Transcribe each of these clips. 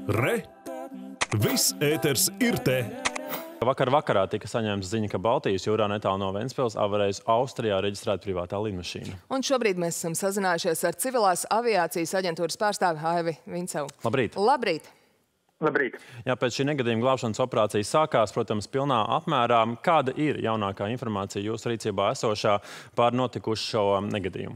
Re! Viss ēters ir te! Vakarā tika saņemta ziņa, ka Baltijas jūrā netālu no Ventspils avarējusi Austrijā reģistrēta privātā lidmašīna. Un šobrīd mēs esam sazinājušies ar civilās aviācijas aģentūras pārstāvi Aivi Vincevu. Labrīt! Labrīt! Labrīt! Jā, pēc šī negadījuma glābšanas operācija sākās, protams, pilnā apmērā. Kāda ir jaunākā informācija jūsu rīcībā esošā par notikušo negadījumu?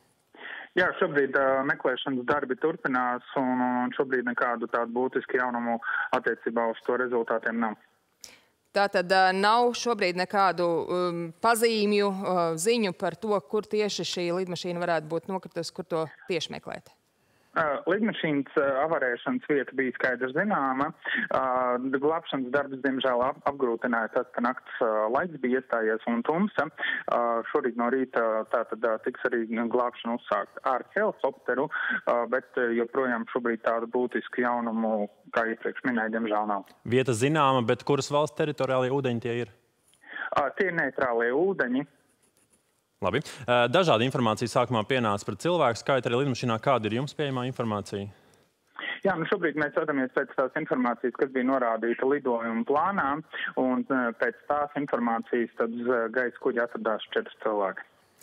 Jā, šobrīd meklēšanas darbi turpinās, un šobrīd nekādu tādu būtisku jaunumu attiecībā uz to rezultātiem nav. Tātad nav šobrīd nekādu pazīmju, ziņu par to, kur tieši šī lidmašīna varētu būt nokritusi, kur to tieši meklēt? Lidmašīnas avarēšanas vieta bija skaidrs zināma. Glābšanas darbs, diemžēl, apgrūtināja tas, ka nakts laiks bija iestājies un tumsa. Šorīt no rīta tātad tiks arī glābšana uzsākt ar helikopteru, bet joprojām šobrīd tādu būtisku jaunumu, kā iepriekš minēja, diemžēl nav. Vieta zināma, bet kuras valsts teritoriālie ūdeņi tie ir? Tie ir neitrālie ūdeņi. Labi. Dažāda informācija sākumā pienāca par cilvēku skaitu arī lidmašīnā. Kāda ir jums pieejamā informācija? Jā, šobrīd mēs dodamies pēc tās informācijas, kas bija norādīta lidojuma plānā, un pēc tās informācijas tad gaisa kuģa atradās 4 cilvēki.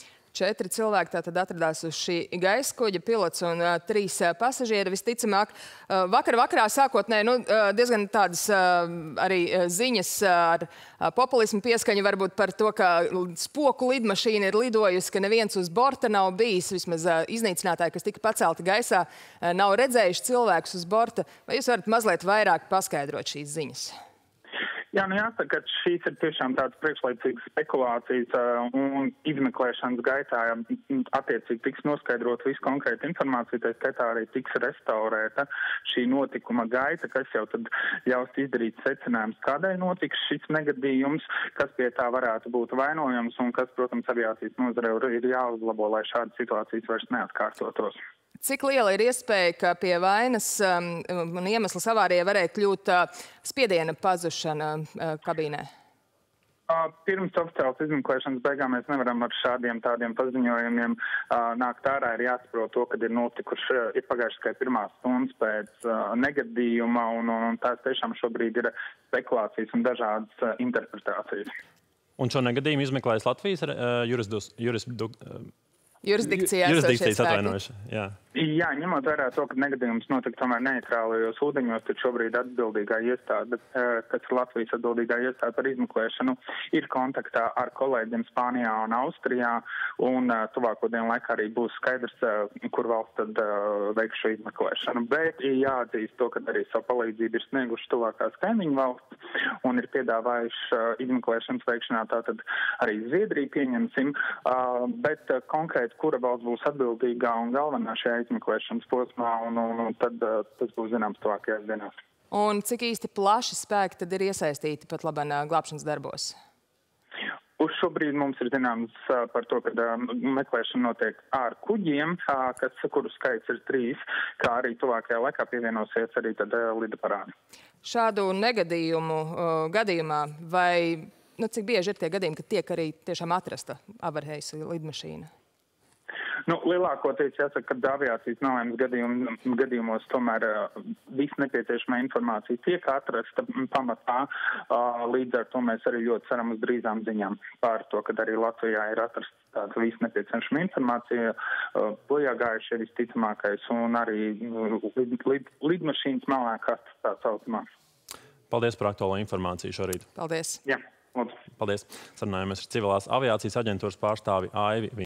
4 cilvēki tātad atradās uz šī gaisa kuģa, pilots un 3 pasažieri. Visticamāk, vakarā sākotnēji diezgan tādas arī ziņas ar populismu pieskaņu varbūt par to, ka spoku lidmašīna ir lidojusi, ka neviens uz borta nav bijis, vismaz iznīcinātāji, kas tika pacelti gaisā, nav redzējuši cilvēkus uz borta. Vai jūs varat mazliet vairāk paskaidrot šīs ziņas? Jā, jāsaka, ka šīs ir tiešām tādas priekšlaicīgas spekulācijas un izmeklēšanas gaitā attiecīgi tiks noskaidrot visu konkrētu informāciju, tā skaitā arī tiks restaurēta šī notikuma gaita, kas jau tad ļaus izdarīt secinājums, kādēļ notiks šis negadījums, kas pie tā varētu būt vainojams un kas, protams, aviācijas nozarei ir jāuzlabo, lai šādas situācijas vairs neatkārtotos. Cik liela ir iespēja, ka pie vainas un iemesls avārijai varēja kļūt spiediena pazušana kabīnē? Pirms oficiālas izmeklēšanas beigām mēs nevaram ar šādiem tādiem paziņojumiem nākt ārā. Ir jāsaprot to, kad ir pagājušas tikai 1 stundas pēc negadījuma, un tās tiešām šobrīd ir spekulācijas un dažādas interpretācijas. Un šo negadījumu izmeklējas Latvijas Jurisdikcijas atvainojuši. Jā, ņemot vērā to, ka negadījums notika tomēr neitrālajos ūdeņos, tad šobrīd atbildīgā iestāde, kas ir Latvijas atbildīgā iestāde par izmeklēšanu, ir kontaktā ar kolēģiem Spānijā un Austrijā, un tuvāko dienu laikā arī būs skaidrs, kur valsts tad veiks šo izmeklēšanu. Bet ir jāatzīst to, ka arī savu palīdzību ir snieguši tuvākās kaimiņu valsts un ir piedāvājuši izmeklēšanas veikšanā, tātad arī Zviedriju pieņemsim, bet konkrēti, kura valsts būs atbildīgā un galvenā šajā izmeklēšanas posmā, un tad tas būs zināms tuvākajās dienās. Un cik īsti plaši spēki tad ir iesaistīti pat labāk glābšanas darbos? Uz šobrīd mums ir zināms par to, ka meklēšana notiek ar kuģiem, kuru skaits ir 3, kā arī tuvākajā laikā pievienosies arī tad lidaparāti. Šādu negadījumu gadījumā vai cik bieži ir tie gadījumi, ka tiek arī tiešām atrasta avarējusi lidmašīna? Lielākoties jāsaka, ka aviācijas nelaimes gadījumos tomēr viss nepieciešamā informācija tiek atrasta pamatā. Līdz ar to mēs arī ļoti ceram uz drīzām ziņām par to, ka arī Latvijā ir atrasta tāda viss nepieciešama informācija, bojāgājušie visticamākais un arī lidmašīnas melnā kastes tā saucamā. Paldies par aktuālo informāciju šorīt. Paldies. Jā, lūdzu. Paldies. Sarunājamies ar civilās aviācijas aģentūras pārstāvi Aivi Vincevu.